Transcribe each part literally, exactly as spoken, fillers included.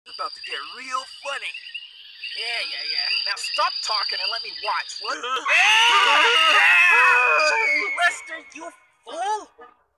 It's about to get real funny. Yeah, yeah, yeah. Now stop talking and let me watch. What? Lester, you fool!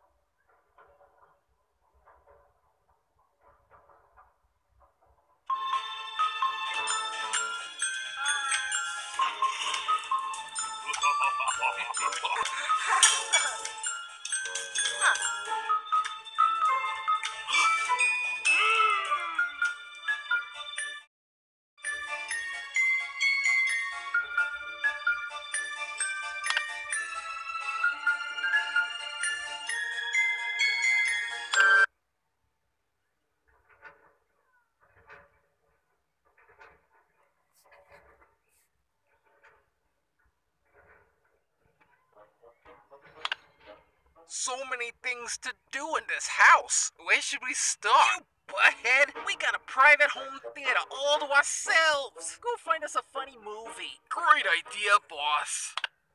So many things to do in this house. Where should we start? You butthead! We got a private home theater all to ourselves. Go find us a funny movie. Great idea, boss.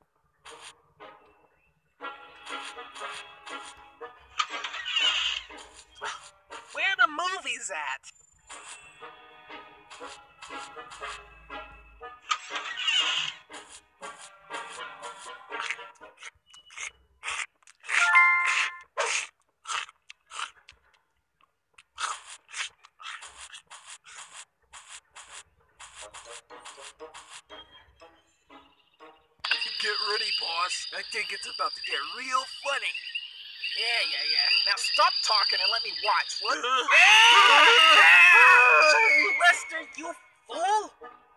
Where are the movies at? Get ready, boss. I think it's about to get real funny. Yeah, yeah, yeah. Now stop talking and let me watch. What? Lester, you fool!